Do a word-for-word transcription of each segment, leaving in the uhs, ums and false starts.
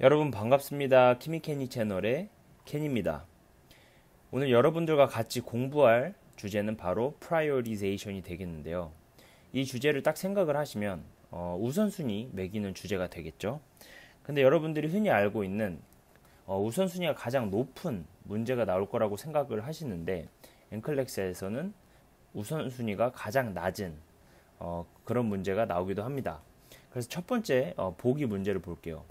여러분 반갑습니다. 키미케니 채널의 켄입니다. 오늘 여러분들과 같이 공부할 주제는 바로 prioritization이 되겠는데요. 이 주제를 딱 생각을 하시면 어, 우선순위 매기는 주제가 되겠죠. 근데 여러분들이 흔히 알고 있는 어, 우선순위가 가장 높은 문제가 나올 거라고 생각을 하시는데 엔클렉스에서는 우선순위가 가장 낮은 어, 그런 문제가 나오기도 합니다. 그래서 첫 번째 어, 보기 문제를 볼게요.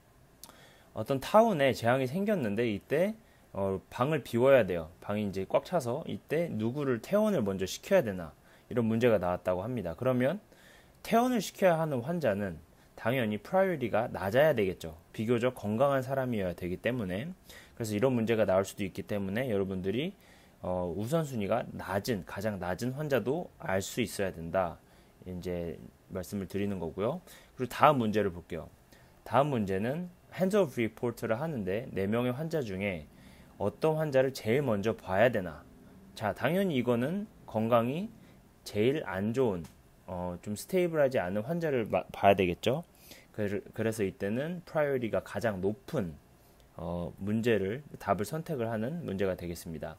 어떤 타운에 재앙이 생겼는데 이때 어, 방을 비워야 돼요. 방이 이제 꽉 차서 이때 누구를 퇴원을 먼저 시켜야 되나 이런 문제가 나왔다고 합니다. 그러면 퇴원을 시켜야 하는 환자는 당연히 프라이어리티가 낮아야 되겠죠. 비교적 건강한 사람이어야 되기 때문에. 그래서 이런 문제가 나올 수도 있기 때문에 여러분들이 어, 우선순위가 낮은 가장 낮은 환자도 알 수 있어야 된다. 이제 말씀을 드리는 거고요. 그리고 다음 문제를 볼게요. 다음 문제는 hands of report를 하는데 네 명의 환자 중에 어떤 환자를 제일 먼저 봐야 되나. 자, 당연히 이거는 건강이 제일 안 좋은 어, 좀 스테이블하지 않은 환자를 마, 봐야 되겠죠. 그래서 이때는 priority가 가장 높은 어, 문제를 답을 선택을 하는 문제가 되겠습니다.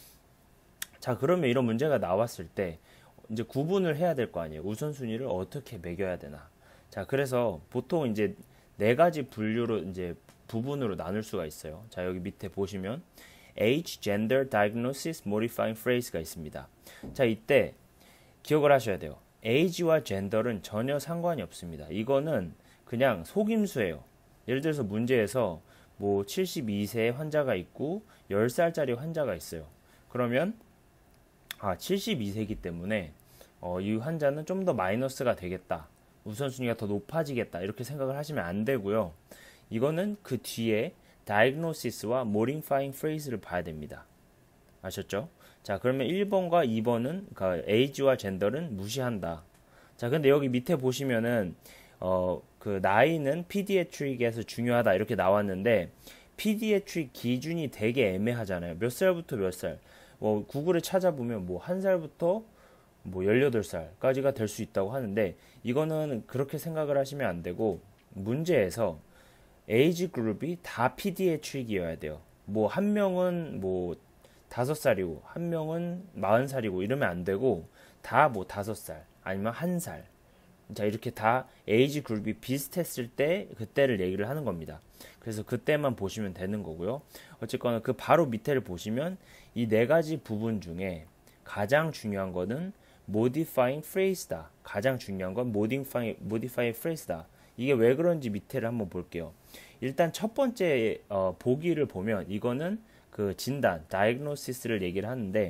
자, 그러면 이런 문제가 나왔을 때 이제 구분을 해야 될 거 아니에요. 우선순위를 어떻게 매겨야 되나. 자, 그래서 보통 이제 네 가지 분류로 이제 부분으로 나눌 수가 있어요. 자, 여기 밑에 보시면 age, gender, diagnosis, modifying phrase가 있습니다. 자, 이때 기억을 하셔야 돼요. age와 gender는 전혀 상관이 없습니다. 이거는 그냥 속임수예요. 예를 들어서 문제에서 뭐 칠십이 세 환자가 있고 열 살짜리 환자가 있어요. 그러면 아, 칠십이 세이기 때문에 어, 이 환자는 좀 더 마이너스가 되겠다. 우선순위가 더 높아지겠다. 이렇게 생각을 하시면 안 되고요. 이거는 그 뒤에 diagnosis와 modifying phrase를 봐야 됩니다. 아셨죠? 자, 그러면 일 번과 이 번은 그러니까 age와 gender는 무시한다. 자, 근데 여기 밑에 보시면은 어, 그 나이는 pediatric에서 중요하다 이렇게 나왔는데 pediatric 기준이 되게 애매하잖아요. 몇 살부터 몇 살? 뭐 구글에 찾아보면 뭐 한 살부터 뭐 열여덟 살까지가 될 수 있다고 하는데 이거는 그렇게 생각을 하시면 안 되고 문제에서 에이지 그룹이 다 pediatric이어야 돼요. 뭐 한 명은 뭐 다섯 살이고 한 명은 마흔 살이고 이러면 안 되고 다 뭐 다섯 살 아니면 한 살. 자, 이렇게 다 에이지 그룹이 비슷했을 때 그때를 얘기를 하는 겁니다. 그래서 그때만 보시면 되는 거고요. 어쨌거나 그 바로 밑에를 보시면 이 네 가지 부분 중에 가장 중요한 거는 modifying phrase다. 가장 중요한 건 modifying, modifying phrase다. 이게 왜 그런지 밑에를 한번 볼게요. 일단 첫 번째 어, 보기를 보면 이거는 그 진단, diagnosis를 얘기를 하는데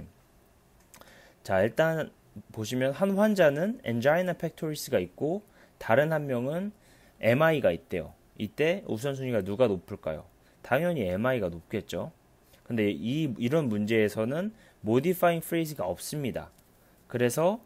자, 일단 보시면 한 환자는 angina pectoris가 있고 다른 한 명은 엠아이가 있대요. 이때 우선순위가 누가 높을까요? 당연히 엠아이가 높겠죠. 근데 이, 이런 문제에서는 modifying phrase가 없습니다. 그래서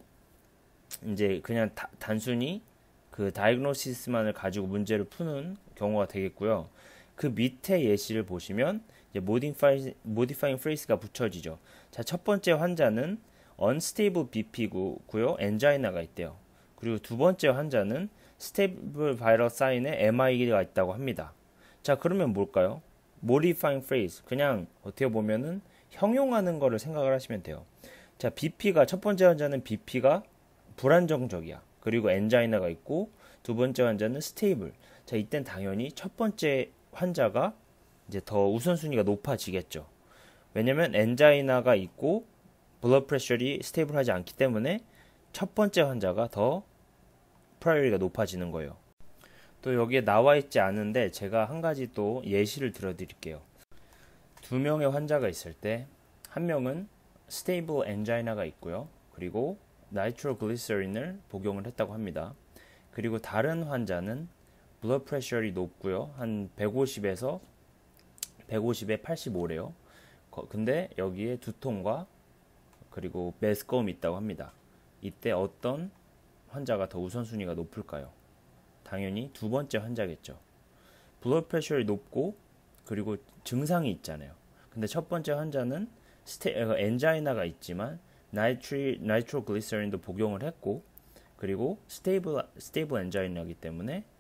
이제 그냥 다, 단순히 그 다이그노시스만을 가지고 문제를 푸는 경우가 되겠고요. 그 밑에 예시를 보시면 이제 modifying, modifying phrase가 붙여지죠. 자, 첫 번째 환자는 unstable 비피고요, angina가 있대요. 그리고 두 번째 환자는 stable viral sign에 엠아이가 있다고 합니다. 자, 그러면 뭘까요? modifying phrase, 그냥 어떻게 보면은 형용하는 거를 생각을 하시면 돼요. 자, 비피가 첫 번째 환자는 비피가 불안정적이야. 그리고 엔자이나가 있고 두 번째 환자는 스테이블. 자, 이땐 당연히 첫 번째 환자가 이제 더 우선순위가 높아지겠죠. 왜냐면 엔자이나가 있고 블러드 프레셔리 스테이블하지 않기 때문에 첫 번째 환자가 더 프라이어리티가 높아지는 거예요. 또 여기에 나와 있지 않은데 제가 한 가지 또 예시를 들어 드릴게요. 두 명의 환자가 있을 때 한 명은 스테이블 엔자이나가 있고요. 그리고 나이트로글리세린을 복용을 했다고 합니다. 그리고 다른 환자는 블러드 프레셔리 높고요. 한 백오십에서 백오십에 팔십오래요. 근데 여기에 두통과 그리고 메스꺼움이 있다고 합니다. 이때 어떤 환자가 더 우선순위가 높을까요? 당연히 두 번째 환자겠죠. 블러드 프레셔리 높고 그리고 증상이 있잖아요. 근데 첫 번째 환자는 스테, 엔자이나가 있지만 나이트리, 나이트로글리세린도 복용을 했고 그리고 스테이블, 스테이블 엔자이나이기 때문에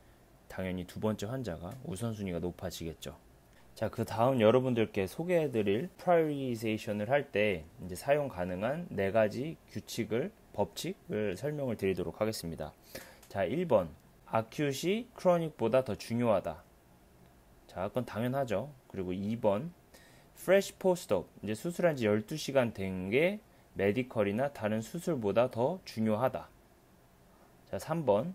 당연히 두 번째 환자가 우선순위가 높아지겠죠. 자, 그 다음 여러분들께 소개해드릴 프라이어리제이션을 할 때 이제 사용 가능한 네 가지 규칙을, 법칙을 설명을 드리도록 하겠습니다. 자, 일 번. 아큐시 크로닉보다 더 중요하다. 자, 그건 당연하죠. 그리고 이 번. fresh post-op. 이제 수술한 지 열두 시간 된 게 메디컬이나 다른 수술보다 더 중요하다. 자, 삼 번.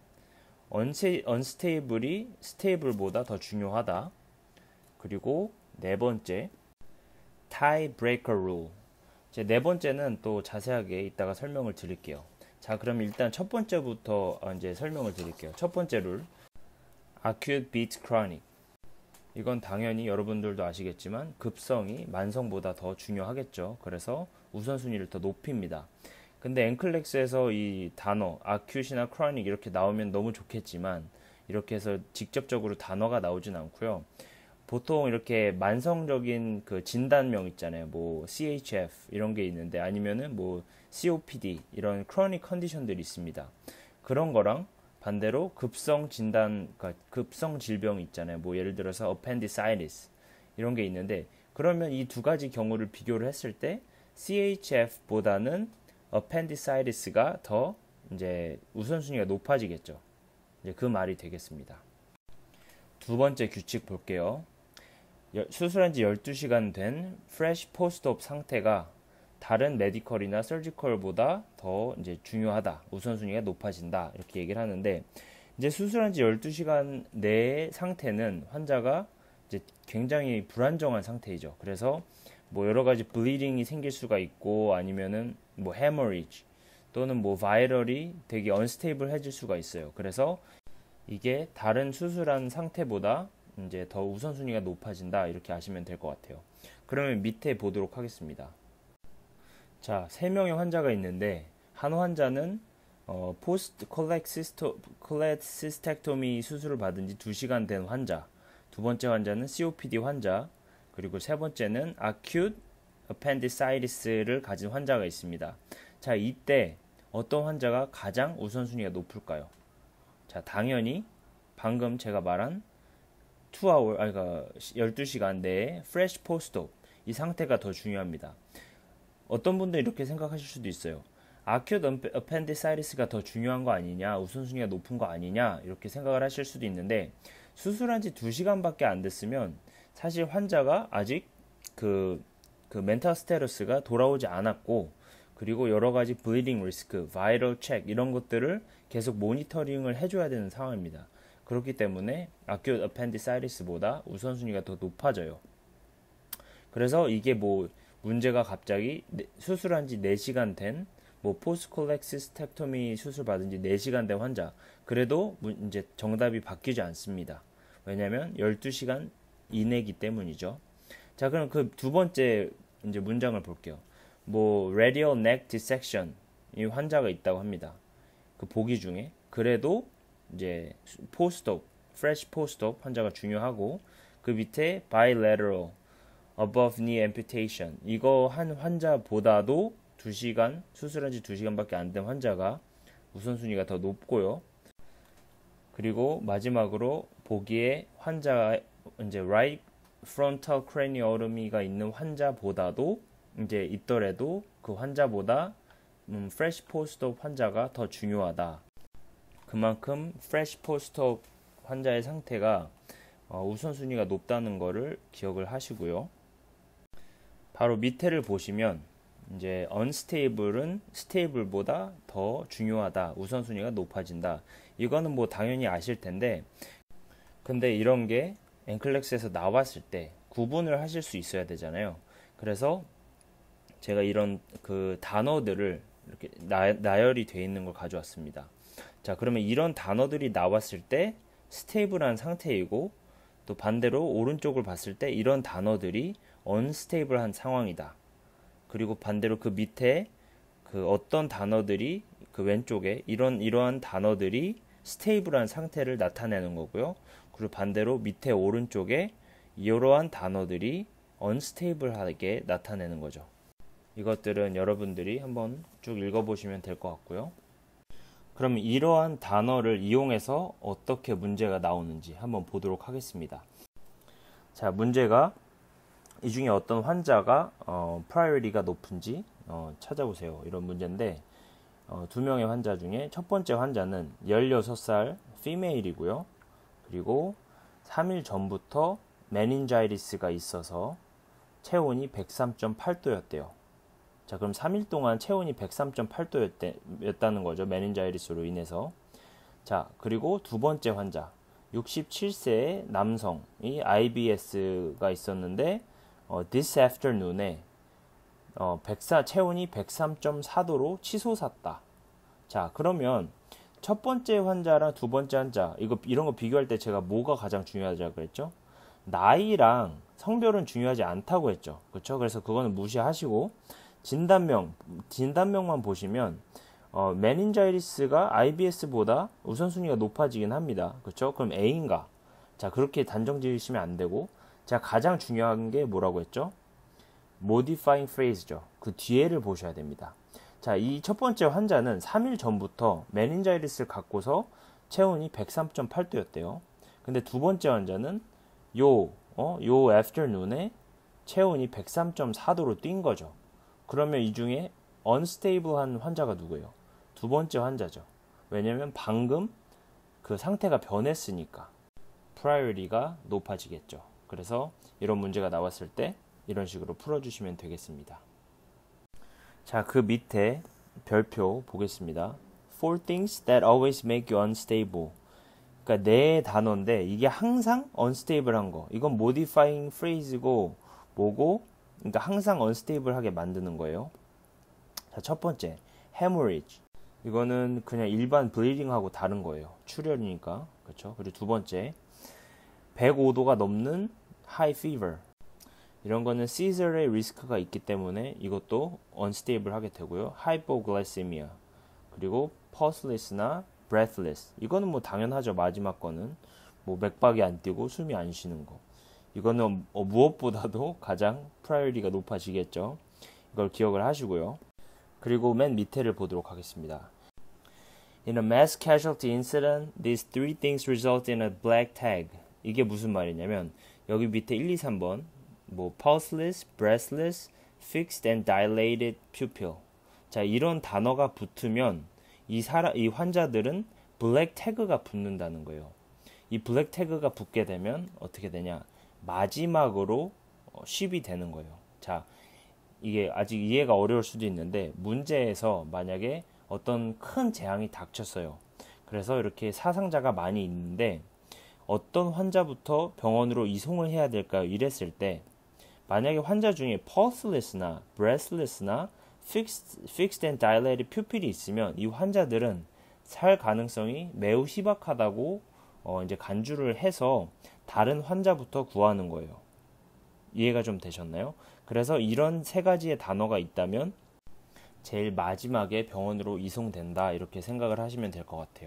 unstable이 stable보다 더 중요하다. 그리고 네 번째, tiebreaker rule. 이제 네 번째는 또 자세하게 이따가 설명을 드릴게요. 자, 그럼 일단 첫 번째부터 이제 설명을 드릴게요. 첫 번째 룰, acute beats chronic. 이건 당연히 여러분들도 아시겠지만 급성이 만성보다 더 중요하겠죠. 그래서 우선순위를 더 높입니다. 근데 엔클렉스에서 이 단어 acute이나 chronic 이렇게 나오면 너무 좋겠지만 이렇게 해서 직접적으로 단어가 나오진 않고요. 보통 이렇게 만성적인 그 진단명 있잖아요. 뭐 씨에이치에프 이런 게 있는데 아니면은 뭐 씨오피디 이런 크로닉 컨디션들이 있습니다. 그런 거랑 반대로 급성 진단, 그러니까 급성 질병 있잖아요. 뭐 예를 들어서 appendicitis 이런 게 있는데 그러면 이 두 가지 경우를 비교를 했을 때 씨에이치에프보다는 appendicitis가 더 이제 우선순위가 높아지겠죠. 이제 그 말이 되겠습니다. 두 번째 규칙 볼게요. 수술한 지 열두 시간 된 fresh post-op 상태가 다른 메디컬이나 서지컬보다 더 이제 중요하다. 우선순위가 높아진다. 이렇게 얘기를 하는데 이제 수술한 지 열두 시간 내의 상태는 환자가 이제 굉장히 불안정한 상태이죠. 그래서 뭐 여러 가지 블리딩이 생길 수가 있고 아니면은 뭐 hemorrhage 또는 뭐 바이럴이 되게 unstable 해질 수가 있어요. 그래서 이게 다른 수술한 상태보다 이제 더 우선순위가 높아진다 이렇게 아시면 될 것 같아요. 그러면 밑에 보도록 하겠습니다. 자, 세 명의 환자가 있는데 한 환자는 어, 포스트 콜렉시스텍토미 수술을 받은 지 두 시간 된 환자, 두 번째 환자는 씨오피디 환자, 그리고 세 번째는 acute appendicitis를 가진 환자가 있습니다. 자, 이때 어떤 환자가 가장 우선순위가 높을까요? 자, 당연히 방금 제가 말한 이 hour, 아니, 그러니까 열두 시간 내에 fresh post-op 이 상태가 더 중요합니다. 어떤 분들 이렇게 생각하실 수도 있어요. acute appendicitis가 더 중요한 거 아니냐, 우선순위가 높은 거 아니냐 이렇게 생각을 하실 수도 있는데 수술한 지 두 시간밖에 안 됐으면 사실 환자가 아직 그, 그 멘탈 스테러스가 돌아오지 않았고 그리고 여러 가지 블리딩 리스크, 바이럴 체크 이런 것들을 계속 모니터링을 해줘야 되는 상황입니다. 그렇기 때문에 acute appendicitis보다 우선순위가 더 높아져요. 그래서 이게 뭐 문제가 갑자기 수술한 지 네 시간 된 뭐 포스콜렉시스텍토미 수술 받은 지 네 시간 된 환자 그래도 이제 정답이 바뀌지 않습니다. 왜냐하면 열두 시간 이내이기 때문이죠. 자, 그럼 그 두 번째 이제 문장을 볼게요. 뭐 radial neck dissection 이 환자가 있다고 합니다. 그 보기 중에 그래도 이제 post-op, fresh post-op 환자가 중요하고 그 밑에 bilateral above knee amputation 이거 한 환자보다도 두 시간 수술한 지 두 시간밖에 안 된 환자가 우선순위가 더 높고요. 그리고 마지막으로 보기에 환자 이제 right frontal craniotomy 있는 환자보다도 이제 있더라도 그 환자보다 음, fresh post-op 환자가 더 중요하다. 그만큼 fresh post-op 환자의 상태가 어, 우선순위가 높다는 것을 기억을 하시고요. 바로 밑에를 보시면 이제 unstable은 stable보다 더 중요하다. 우선순위가 높아진다. 이거는 뭐 당연히 아실 텐데 근데 이런 게 엔클렉스에서 나왔을 때 구분을 하실 수 있어야 되잖아요. 그래서 제가 이런 그 단어들을 이렇게 나, 나열이 되어 있는 걸 가져왔습니다. 자, 그러면 이런 단어들이 나왔을 때 스테이블한 상태이고 또 반대로 오른쪽을 봤을 때 이런 단어들이 unstable한 상황이다. 그리고 반대로 그 밑에 그 어떤 단어들이 그 왼쪽에 이런 이러한 단어들이 스테이블한 상태를 나타내는 거고요. 그리고 반대로 밑에 오른쪽에 이러한 단어들이 unstable하게 나타내는 거죠. 이것들은 여러분들이 한번 쭉 읽어보시면 될 것 같고요. 그럼 이러한 단어를 이용해서 어떻게 문제가 나오는지 한번 보도록 하겠습니다. 자, 문제가 이 중에 어떤 환자가 어, 프라이어리티가 높은지 어, 찾아보세요. 이런 문제인데 어, 두 명의 환자 중에 첫 번째 환자는 열여섯 살 피메일이고요. 그리고 삼 일 전부터 메닌자이티스가 있어서 체온이 백삼 점 팔 도였대요. 자, 그럼 삼 일 동안 체온이 백삼 점 팔 도였다는 거죠. 메닌자이티스로 인해서. 자, 그리고 두 번째 환자, 육십칠 세의 남성이 아이비에스가 있었는데 어, this afternoon에 어, 백사, 체온이 백삼 점 사 도로 치솟았다. 자, 그러면 첫 번째 환자랑 두 번째 환자, 이거 이런 거 비교할 때 제가 뭐가 가장 중요하다고 그랬죠? 나이랑 성별은 중요하지 않다고 했죠. 그렇죠? 그래서 그거는 무시하시고 진단명, 진단명만 보시면 어, 메닌자이티스가 아이비에스보다 우선순위가 높아지긴 합니다. 그렇죠? 그럼 A인가? 자, 그렇게 단정 지으시면 안 되고, 자, 가장 중요한 게 뭐라고 했죠? modifying phrase죠. 그 뒤에를 보셔야 됩니다. 자, 이 첫 번째 환자는 삼 일 전부터 메닌자이티스를 갖고서 체온이 백삼 점 팔 도였대요. 근데 두 번째 환자는 요, 어, 요 afternoon에 체온이 백삼 점 사 도로 뛴 거죠. 그러면 이 중에 unstable한 환자가 누구예요? 두 번째 환자죠. 왜냐면 방금 그 상태가 변했으니까 priority가 높아지겠죠. 그래서 이런 문제가 나왔을 때 이런 식으로 풀어주시면 되겠습니다. 자, 그 밑에 별표 보겠습니다. Four things that always make you unstable. 그러니까 네 단어인데 이게 항상 unstable한 거. 이건 modifying phrase고 뭐고? 그러니까 항상 unstable하게 만드는 거예요. 자, 첫 번째, hemorrhage. 이거는 그냥 일반 bleeding하고 다른 거예요. 출혈이니까. 그렇죠? 그리고 두 번째, 백오 도가 넘는 high fever. 이런 거는 seizur의 리스크가 있기 때문에 이것도 unstable 하게 되고요. hypoglycemia. 그리고 pulseless나 breathless. 이거는 뭐 당연하죠. 마지막 거는 뭐 맥박이 안 뛰고 숨이 안 쉬는 거. 이거는 어, 무엇보다도 가장 프라이어리티가 높아지겠죠. 이걸 기억을 하시고요. 그리고 맨 밑에를 보도록 하겠습니다. In a mass casualty incident, these three things result in a black tag. 이게 무슨 말이냐면 여기 밑에 일, 이, 삼 번 뭐 pulseless, breathless, fixed and dilated pupil. 자, 이런 단어가 붙으면 이 사람, 이 환자들은 블랙 태그가 붙는다는 거예요. 이 블랙 태그가 붙게 되면 어떻게 되냐? 마지막으로 쉽이 되는 거예요. 자, 이게 아직 이해가 어려울 수도 있는데 문제에서 만약에 어떤 큰 재앙이 닥쳤어요. 그래서 이렇게 사상자가 많이 있는데 어떤 환자부터 병원으로 이송을 해야 될까요? 이랬을 때 만약에 환자 중에 pulseless나 breathless나 fixed, fixed and dilated pupil이 있으면 이 환자들은 살 가능성이 매우 희박하다고 어 이제 간주를 해서 다른 환자부터 구하는 거예요. 이해가 좀 되셨나요? 그래서 이런 세 가지의 단어가 있다면 제일 마지막에 병원으로 이송된다 이렇게 생각을 하시면 될 것 같아요.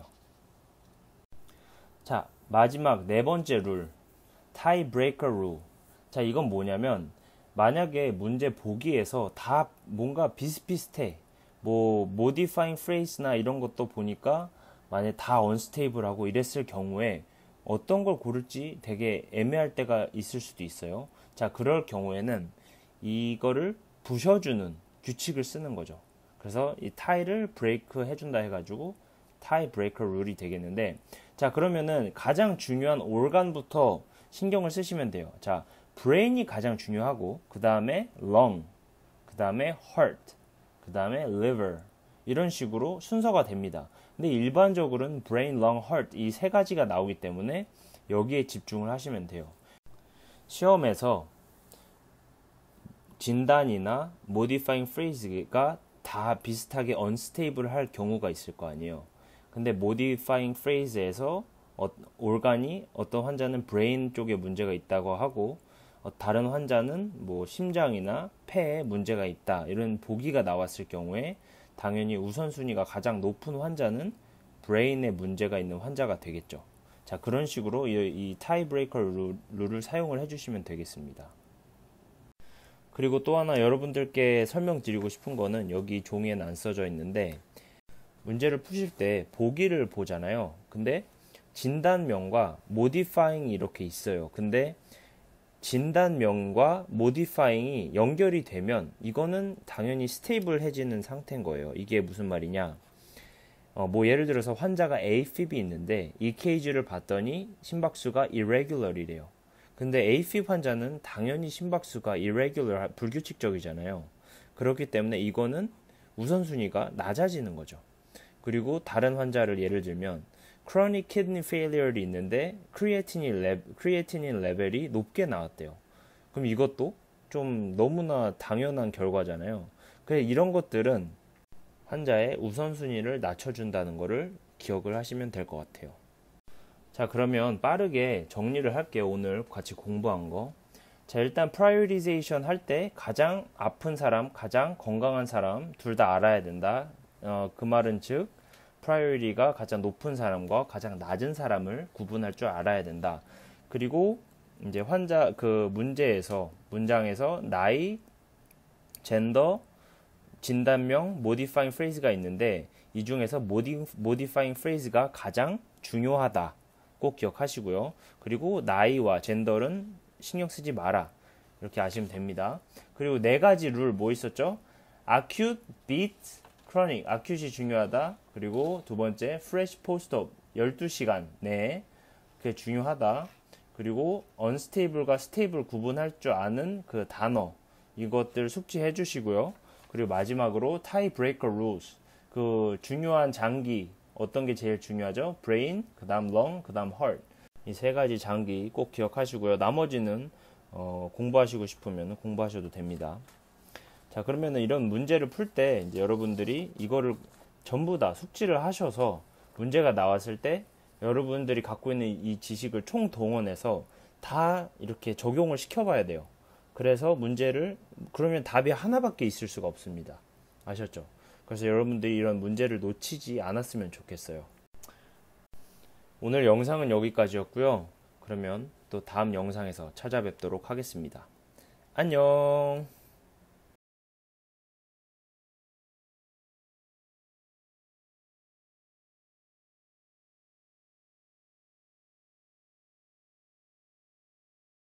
자, 마지막 네 번째 룰, tiebreaker rule. 자, 이건 뭐냐면 만약에 문제 보기에서 다 뭔가 비슷비슷해. 뭐 modifying phrase나 이런 것도 보니까 만약에 다 unstable하고 이랬을 경우에 어떤 걸 고를지 되게 애매할 때가 있을 수도 있어요. 자, 그럴 경우에는 이거를 부셔주는 규칙을 쓰는 거죠. 그래서 이 tie를 break 해준다 해가지고 tie breaker 룰이 되겠는데, 자, 그러면은 가장 중요한 organ부터 신경을 쓰시면 돼요. 자, brain이 가장 중요하고 그 다음에 lung, 그 다음에 heart, 그 다음에 liver 이런 식으로 순서가 됩니다. 근데 일반적으로는 brain, lung, heart 이 세 가지가 나오기 때문에 여기에 집중을 하시면 돼요. 시험에서 진단이나 modifying phrase가 다 비슷하게 unstable 할 경우가 있을 거 아니에요. 근데 modifying phrase에서 어, organ이 어떤 환자는 brain 쪽에 문제가 있다고 하고 어, 다른 환자는 뭐 심장이나 폐에 문제가 있다 이런 보기가 나왔을 경우에 당연히 우선순위가 가장 높은 환자는 브레인에 문제가 있는 환자가 되겠죠. 자, 그런 식으로 이, 이 타이브레이커 룰, 룰을 사용을 해주시면 되겠습니다. 그리고 또 하나 여러분들께 설명드리고 싶은 거는 여기 종이에는 안 써져 있는데 문제를 푸실 때 보기를 보잖아요. 근데 진단명과 modifying이 이렇게 있어요. 근데 진단명과 modifying이 연결이 되면 이거는 당연히 스테이블해지는 상태인 거예요. 이게 무슨 말이냐? 어, 뭐 예를 들어서 환자가 에이피비 있는데 이케이지를 봤더니 심박수가 irregular이래요. 근데 에이피비 환자는 당연히 심박수가 irregular, 불규칙적이잖아요. 그렇기 때문에 이거는 우선순위가 낮아지는 거죠. 그리고 다른 환자를 예를 들면 chronic kidney failure이 있는데 크리에티닌, 레, 크리에티닌 레벨이 높게 나왔대요. 그럼 이것도 좀 너무나 당연한 결과잖아요. 그래서 이런 것들은 환자의 우선순위를 낮춰준다는 것을 기억을 하시면 될 것 같아요. 자, 그러면 빠르게 정리를 할게요. 오늘 같이 공부한 거. 자, 일단 prioritization 할 때 가장 아픈 사람, 가장 건강한 사람 둘 다 알아야 된다. 어, 그 말은 즉 priority가 가장 높은 사람과 가장 낮은 사람을 구분할 줄 알아야 된다. 그리고 이제 환자 그 문제에서 문장에서 나이, 젠더, 진단명, modifying phrase가 있는데 이 중에서 modifying phrase가 가장 중요하다. 꼭 기억하시고요. 그리고 나이와 젠더는 신경 쓰지 마라. 이렇게 아시면 됩니다. 그리고 네 가지 룰 뭐 있었죠? acute, beat, chronic. acute이 중요하다. 그리고 두 번째 fresh post-op. 열두 시간 내에 그게 중요하다. 그리고 unstable과 stable 구분할 줄 아는 그 단어. 이것들 숙지해 주시고요. 그리고 마지막으로 tie breaker rules. 그 중요한 장기 어떤 게 제일 중요하죠? brain, 그 다음 lung, 그 다음 heart. 이 세 가지 장기 꼭 기억하시고요. 나머지는 어, 공부하시고 싶으면 공부하셔도 됩니다. 자, 그러면은 이런 문제를 풀 때 이제 여러분들이 이거를 전부 다 숙지를 하셔서 문제가 나왔을 때 여러분들이 갖고 있는 이 지식을 총동원해서 다 이렇게 적용을 시켜봐야 돼요. 그래서 문제를 그러면 답이 하나밖에 있을 수가 없습니다. 아셨죠? 그래서 여러분들이 이런 문제를 놓치지 않았으면 좋겠어요. 오늘 영상은 여기까지였고요. 그러면 또 다음 영상에서 찾아뵙도록 하겠습니다. 안녕.